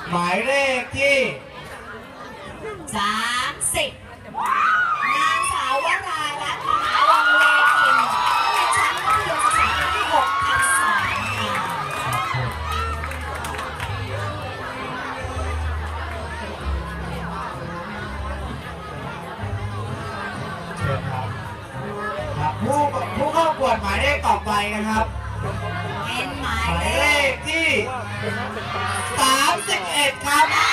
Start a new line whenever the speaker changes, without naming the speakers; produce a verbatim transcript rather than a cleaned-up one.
หมายเลขที่
สามสิบนางสาววรารัตน์มหาวงศ์เลขินในชั้นมัธยมศึกษาปีที่หกทับสองค่ะ
เชิญครับครับผู้ผู้เข้าประกวดหมายเลขต่อไปนะครับ
เป็นหมาย
หมาย
เล
เล
ข
ขที่สามสิบเอ็ดครับ